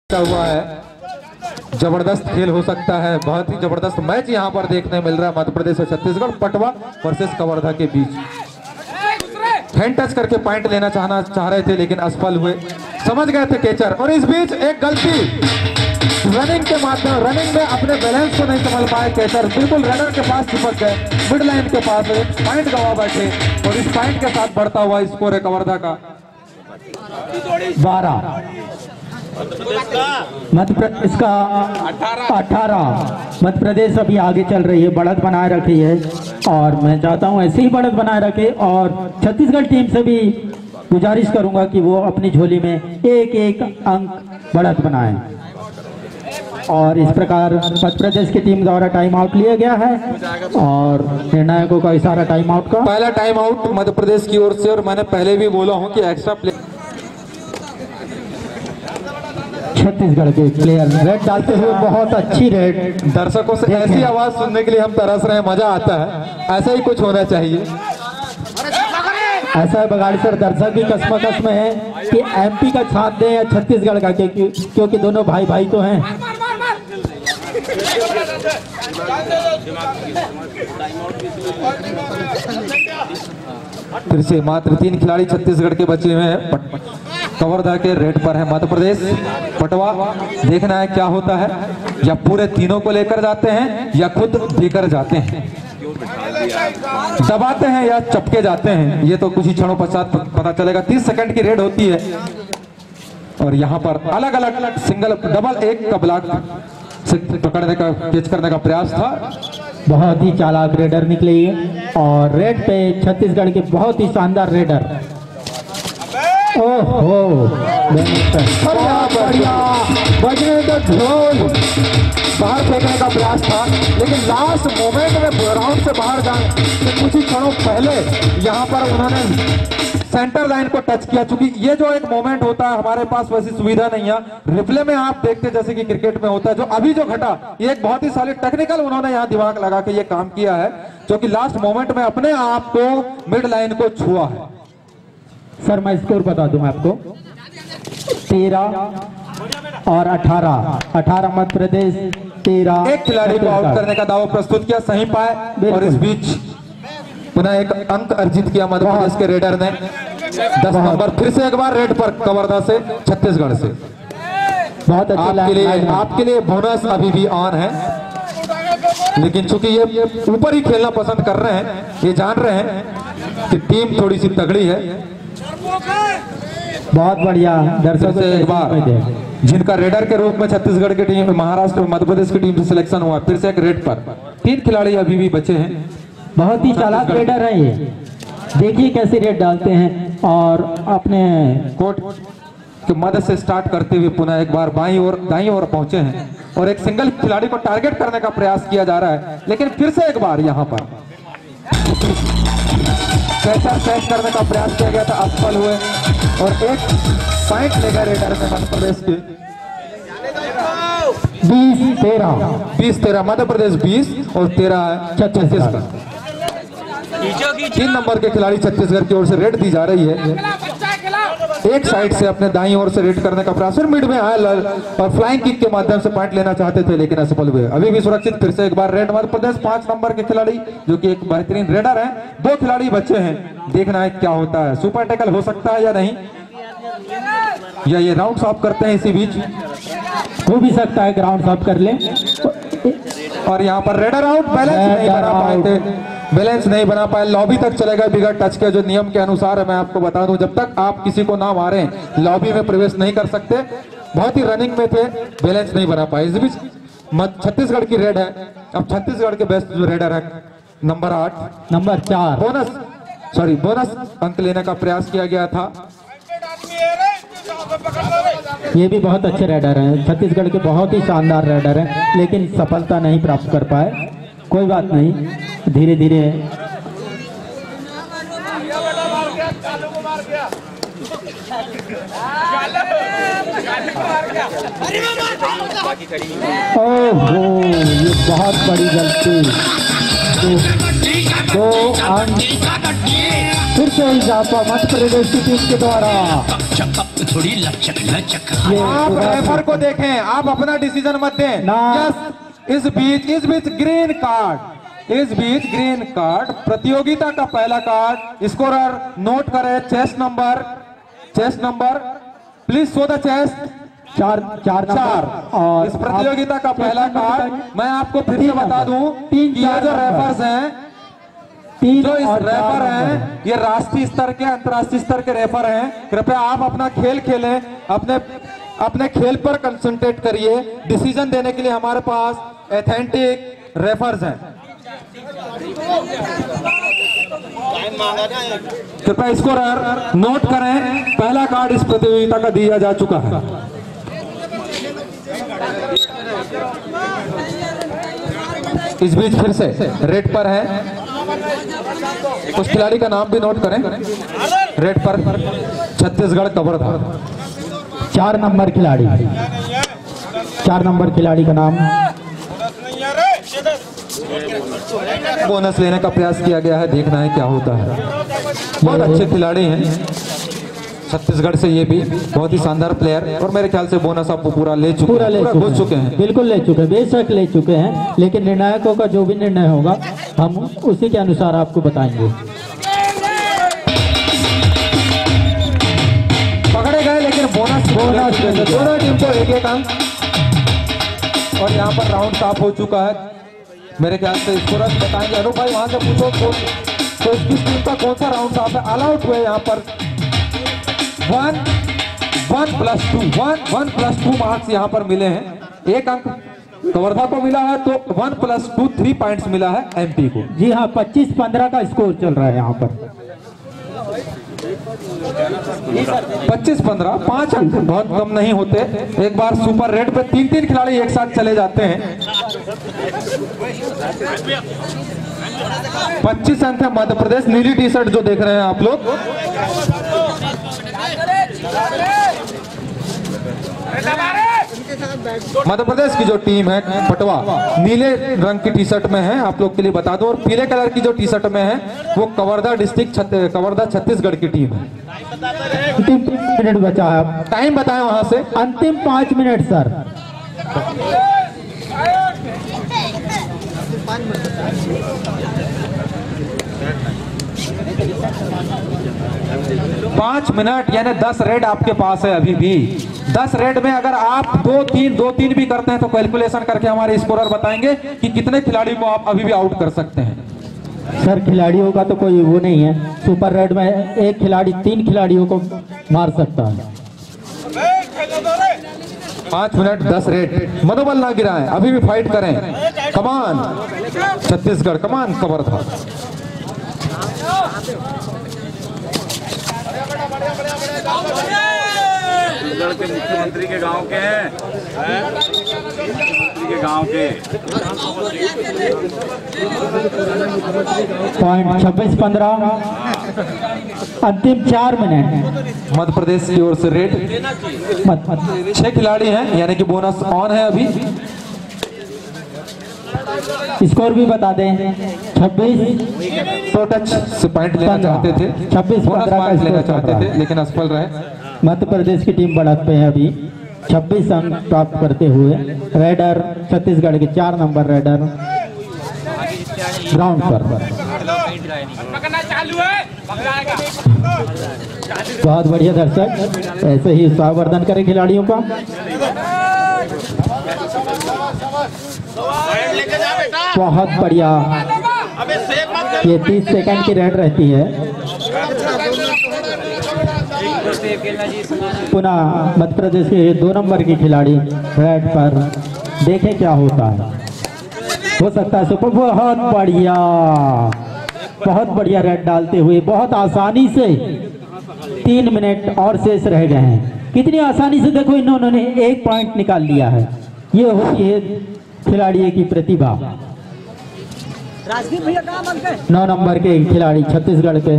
हुआ है। जबरदस्त खेल हो सकता है, बहुत ही जबरदस्त मैच यहाँ पर देखने मिल रहा है मध्य प्रदेश और छत्तीसगढ़। पटवा वर्सेस कवर्धा के बीच हैंड टच करके पॉइंट लेना चाह रहे थे लेकिन असफल हुए, समझ गए थे कैचर। और इस बीच एक गलती रनिंग के माध्यम, रनिंग में अपने बैलेंस को नहीं संभाल पाए कैचर, बिल्कुल रनर के पास चिपक गए, मिड लाइन के पास पॉइंट गवा बैठे। और इस पॉइंट के साथ बढ़ता हुआ स्कोर है कवर्धा का 12, इसका 18। मध्य प्रदेश अभी आगे चल रही है, बढ़त बनाए रखी है और मैं चाहता हूं ऐसे ही बढ़त बनाए रखे। और छत्तीसगढ़ टीम से भी गुजारिश करूंगा कि वो अपनी झोली में एक एक अंक बढ़त बनाएं। और इस प्रकार मध्य प्रदेश की टीम द्वारा टाइम आउट लिया गया है और निर्णायकों का इशारा टाइम आउट का। पहला टाइम आउट मध्य प्रदेश की ओर से। और मैंने पहले भी बोला हूं कि एक्स्ट्रा प्ले छत्तीसगढ़ के प्लेयर रेड डालते हुए बहुत अच्छी रेड। दर्शकों से ऐसी आवाज सुनने के लिए हम तरस रहे हैं, मजा आता है। ऐसा ही कुछ होना चाहिए। ऐसा है बगाड़ी सर, दर्शक भी कसमकस में है कि एमपी का साथ दें या छत्तीसगढ़ का, क्योंकि दोनों भाई भाई तो हैं। फिर से मात्र 3 खिलाड़ी छत्तीसगढ़ के बचे हुए हैं। कवर्धा के रेड पर है मध्य प्रदेश। पटवा देखना है क्या होता है, या पूरे तीनों को लेकर जाते हैं या खुद लेकर जाते हैं, दबाते हैं या चपके जाते हैं, ये तो कुछ ही क्षणों पश्चात पता चलेगा। 30 सेकंड की रेड होती है और यहाँ पर अलग अलग सिंगल डबल एक का ब्लॉक से पकड़ने का, कैच करने का प्रयास था। बहुत ही चालाक रेडर निकली है और रेड पे छत्तीसगढ़ के बहुत ही शानदार रेडर। ओहो बढ़िया बजने का ढोल बाहर फेंकने का प्रयास था, लेकिन लास्ट मोमेंट में ग्राउंड से बाहर जाने से कुछ ही क्षणों पहले यहाँ पर उन्होंने सेंटर लाइन को टच किया। चूंकि ये जो एक मोमेंट होता है, हमारे पास वैसी सुविधा नहीं है। रिप्ले में आप देखते जैसे कि क्रिकेट में होता है, जो अभी जो घटा ये एक बहुत ही सारी टेक्निकल उन्होंने यहाँ दिमाग लगा के ये काम किया है, जो कि लास्ट मोमेंट में अपने आप को मिड लाइन को छुआ है। सर मैं स्कोर बता दूं आपको, 13 और 18 मध्य प्रदेश 13। एक खिलाड़ी को आउट करने का दावा प्रस्तुत किया, सही पाए। और इस बीच पुनः एक अंक अर्जित किया मध्य प्रदेश के रेडर ने। 10 नंबर फिर से एक बार रेड पर कवर्धा से, छत्तीसगढ़ से। बहुत आपके लिए बोनस अभी भी ऑन है, लेकिन चूंकि ये ऊपर ही खेलना पसंद कर रहे हैं, ये जान रहे हैं कि टीम थोड़ी सी तगड़ी है। बहुत बढ़िया दर्शकों से एक बार जिनका रेडर के रूप में छत्तीसगढ़ की टीम, महाराष्ट्र मध्य प्रदेश की टीम से सिलेक्शन हुआ, फिर से एक रेड पर 3 खिलाड़ी अभी भी बचे हैं। बहुत ही चालाक रेडर है ये, देखिए कैसे रेड डालते हैं। और अपने कोर्ट की मदद से स्टार्ट करते हुए पुनः एक बार बाईं और दाईं ओर पहुंचे हैं और एक सिंगल खिलाड़ी को टारगेट करने का प्रयास किया जा रहा है, लेकिन फिर से एक बार यहाँ पर कैच करने का प्रयास किया गया था, असफल हुए और एक पॉइंट ले गए रेडर में मध्य प्रदेश के। 20-13 मध्य प्रदेश 20 और 13 छत्तीसगढ़। 3 नंबर के खिलाड़ी छत्तीसगढ़ की ओर से रेड दी जा रही है। एक साइड से अपने दाईं ओर से रेड करने का प्रयास, फिर मिड में आए और फ्लाइंग किक के माध्यम से पॉइंट लेना चाहते थे लेकिन असफल हुए। अभी भी सुरक्षित फिर से एक बार रेड मध्य प्रदेश। 5 नंबर के खिलाड़ी जो कि एक बेहतरीन रेडर है, 2 खिलाड़ी बचे हैं, देखना है क्या होता है। सुपर टैकल हो सकता है या नहीं, या ये राउंड ऑफ करते हैं इसी बीच, हो भी सकता है ग्राउंड ऑफ कर ले। और यहाँ पर रेडर आउट, बैलेंस नहीं बना पाए थे, बैलेंस नहीं बना पाए, लॉबी तक चलेगा बिगड़ टच के। जो नियम के अनुसार है, मैं आपको बता दूं, जब तक आप किसी को ना मारें लॉबी में प्रवेश नहीं कर सकते। बहुत ही रनिंग में थे, बैलेंस नहीं बना पाए। इस बीच छत्तीसगढ़ की रेड है। अब छत्तीसगढ़ के बेस्ट जो रेडर है नंबर 8 नंबर 4 बोनस अंक लेने का प्रयास किया गया था। ये भी बहुत अच्छे रेडर हैं, छत्तीसगढ़ के बहुत ही शानदार रेडर हैं, लेकिन सफलता नहीं प्राप्त कर पाए। कोई बात नहीं, धीरे धीरे ओहो ये बहुत बड़ी गलती। 2 अंक फिर से इजाफा मध्य प्रदेश की टीम के द्वारा। थोड़ी लचक लचक। आप रेफर को देखें, आप अपना डिसीजन मत दें। यस, इस बीच ग्रीन कार्ड प्रतियोगिता का पहला कार्ड। स्कोरर नोट करें chest number please show the chest. चार और इस प्रतियोगिता का पहला कार्ड मैं आपको फिर से बता दूं कि ये जो रेफर्स हैं, जो इस रेफर हैं, ये राष्ट्रीय स्तर के अंतर्राष्ट्रीय स्तर के रेफर हैं। कृपया आप अपना खेल खेलें, अपने खेल पर कंसंट्रेट करिए। डिसीजन देने के लिए हमारे पास एथेंटिक रेफर्स हैं। कृपया स्कोरर नोट करें, पहला कार्ड इस प्रतियोगिता का दिया जा चुका है। इस बीच फिर से रेड पर है, उस खिलाड़ी का नाम भी नोट करें। रेड पर छत्तीसगढ़ कवर्धा 4 नंबर खिलाड़ी का नाम। बोनस लेने का प्रयास किया गया है, देखना है क्या होता है। बहुत अच्छे खिलाड़ी हैं छत्तीसगढ़ से, ये भी बहुत ही शानदार प्लेयर, और मेरे ख्याल से बोनस आप पूरा ले चुके हैं। बिल्कुल ले चुके हैं, बेशक ले चुके हैं, लेकिन निर्णायकों का जो भी निर्णय होगा हम उसी के अनुसार आपको बताएंगे। पकड़े गए, लेकिन बोनस दोनों टीम को 1-1 अंक। और यहाँ पर राउंड साफ हो चुका है, मेरे ख्याल से इसको रद्द बताएंगे। अनु भाई वहां से पूछो तो किस टीम का कौन सा राउंड साफ है। ऑल आउट हुए यहाँ पर 1+2 मार्क्स यहाँ पर मिले हैं। 1 अंक कवर्धा को मिला है, तो 1+2 3 पॉइंट्स मिला है एमपी को। जी हाँ, 25-15 का स्कोर चल रहा है यहाँ पर। 25-15 5 अंक बहुत कम नहीं होते। एक बार सुपर रेड पे 3 खिलाड़ी एक साथ चले जाते हैं। 25 अंक है मध्य प्रदेश। नीली टी शर्ट जो देख रहे हैं आप लोग, मध्य प्रदेश की जो टीम है पटवा नीले रंग की टी शर्ट में है, आप लोग के लिए बता दो। और पीले कलर की जो टी शर्ट में है वो कवर्धा छत्तीसगढ़ की टीम है। 3 मिनट बचा है, टाइम बताएं वहां से। अंतिम 5 मिनट सर। 5 मिनट यानी 10 रेड आपके पास है अभी भी। 10 रेड में अगर आप 2-3 भी करते हैं तो कैलकुलेशन करके हमारे स्कोरर बताएंगे कि कितने खिलाड़ी को आप अभी भी आउट कर सकते हैं। सर खिलाड़ियों का तो कोई वो नहीं है, सुपर रेड में एक खिलाड़ी 3 खिलाड़ियों को मार सकता है। 5 मिनट 10 रेड। मनोबल ना गिराएं, अभी भी फाइट करें। कमान छत्तीसगढ़, कमान कवर्धा। छत्तीसगढ़ के मुख्यमंत्री के गांव के हैं, मुख्यमंत्री के गांव के। पॉइंट 26-15, अंतिम 4 मिनट। मध्य प्रदेश की ओर से रेड 6 खिलाड़ी हैं, यानी कि बोनस ऑन है अभी। स्कोर भी बता दें। 26 तो टच से पॉइंट लेना चाहते थे, 26-15 पॉइंट लेना चाहते थे, लेकिन असफल रहे। मध्य प्रदेश की टीम बढ़त पे है अभी 26 अंक प्राप्त करते हुए। रेडर छत्तीसगढ़ के 4 नंबर रेडर ग्राउंड पर। बहुत बढ़िया दर्शक, ऐसे ही उत्साहवर्धन करें खिलाड़ियों का। बहुत बढ़िया। ये 30 सेकंड की रेड रहती है। पुनः मध्य प्रदेश के 2 नंबर की खिलाड़ी रेड पर, देखें क्या होता है। हो सकता है सुपर। बहुत बढ़िया रेड डालते हुए बहुत आसानी से 3 मिनट और शेष रह गए हैं। कितनी आसानी से देखो इन्होंने 1 पॉइंट निकाल लिया है। ये होती है खिलाड़ी की प्रतिभा। 9 नंबर के खिलाड़ी छत्तीसगढ़ के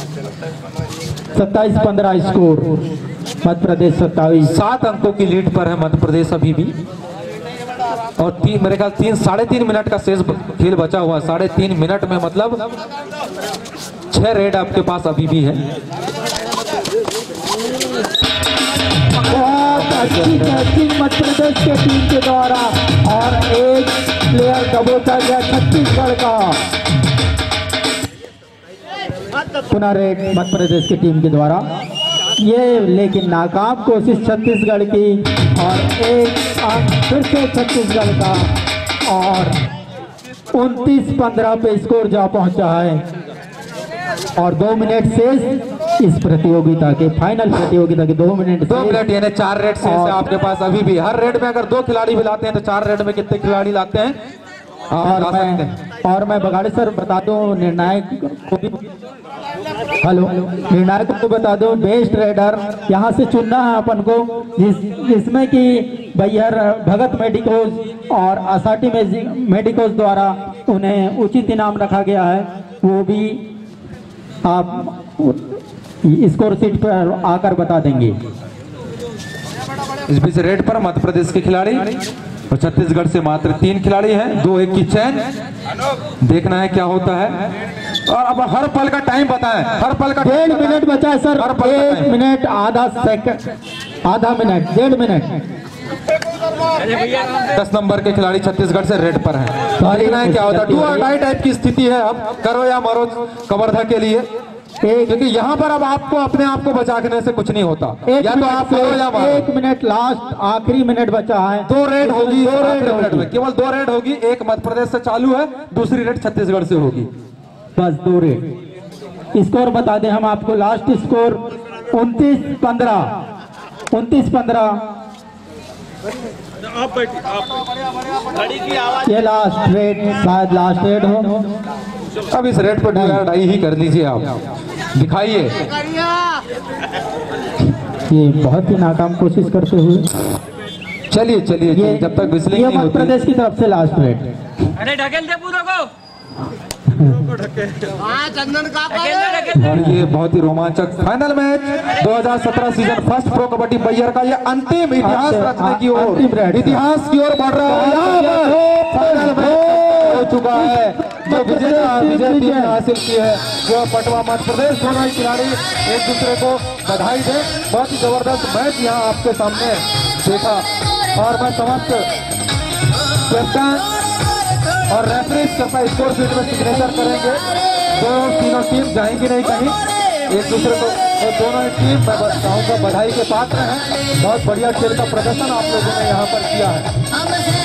27-15 स्कोर। मध्य प्रदेश 27। 7 अंकों की लीड पर है मध्य प्रदेश अभी भी। और मेरे ख्याल 3 साढ़े 3 मिनट का शेष खेल बचा हुआ है। 3.5 मिनट में मतलब 6 रेड आपके पास अभी भी है। बहुत अच्छी कैचिंग मध्य प्रदेश के टीम के द्वारा और एक प्लेयर दबोचा गया छत्तीसगढ़ का। पुनः रेड मध्य प्रदेश की टीम के द्वारा ये, लेकिन नाकाम कोशिश छत्तीसगढ़ की और एक अंक फिर से छत्तीसगढ़ का और 29-15 पे स्कोर जा पहुंचा है और 2 मिनट शेष इस प्रतियोगिता के, फाइनल प्रतियोगिता के 2 मिनट यानी 4 रेड शेष है आपके पास अभी भी। हर रेड में अगर 2 खिलाड़ी भी लाते हैं तो 4 रेड में कितने खिलाड़ी लाते हैं? और मैं बगाड़े सर बता दूं निर्णायक को भी, निर्णायक को बता दूं, बेस्ट रेडर यहाँ से चुनना है अपन को, जिसमें कि बैहर भगत मेडिकोज और असाटी मेडिकोज द्वारा उन्हें उचित इनाम रखा गया है। वो भी आप स्कोर शीट पर आकर बता देंगे। इस बीच रेड पर मध्य प्रदेश के खिलाड़ी और छत्तीसगढ़ से मात्र 3 खिलाड़ी हैं। 2-1 की चैन, देखना है क्या होता है। और अब हर पल का टाइम बताएं, हर पल का 1.5 मिनट बचा है सर, हर पल 1 मिनट आधा सेकंड, आधा मिनट, 1.5 मिनट। 10 नंबर के खिलाड़ी छत्तीसगढ़ से रेड पर हैं। देखना है क्या होता है। डू और डाई टाइप की स्थिति है, अब करो या मरो कवर्धा के लिए, क्योंकि यहाँ पर अब आपको अपने आप को बचाने से कुछ नहीं होता। या तो आप करो या मरो। 1 मिनट लास्ट आखिरी मिनट बचा है। 2 रेड होगी, 2 रेड में केवल 2 रेड होगी। एक मध्य प्रदेश से चालू है, दूसरी रेड छत्तीसगढ़ से होगी। बस 2 रेड। स्कोर बता दें हम आपको, लास्ट स्कोर 29-15, 29-15। ये लास्ट रेड, शायद लास्ट रेड हो। अब इस रेड पर डाई ही कर लीजिए, आप दिखाइए। ये बहुत ही नाकाम कोशिश करते हुए, चलिए चलिए, जब तक विस्लिंग नहीं मध्य होती। प्रदेश की तरफ से लास्ट रेड। अरे ढकेल दे पूरा को। चंदन का और ये बहुत ही रोमांचक final match 2017 season first pro kabaddi Baihar का ये अंतिम इतिहास रचने की ओर, इतिहास की ओर बढ़ रहा है। फाइनल मैच हो चुका है। जो विजय टीम ने हासिल की है वो पटवा मध्य प्रदेश। दोनों ही खिलाड़ी एक दूसरे को बधाई दें। बहुत ही जबरदस्त मैच यहाँ आपके सामने देखा और मैं समस्त कैप्टन और रेफरीज सबका स्कोर शीट में सिग्नेचर करेंगे। तीनों टीम जाएंगी नहीं कहीं, एक दूसरे को, तो दोनों ही टीम मैं बताऊंगा बधाई के पात्र हैं। बहुत बढ़िया खेल का प्रदर्शन आप लोगों ने यहाँ पर किया है।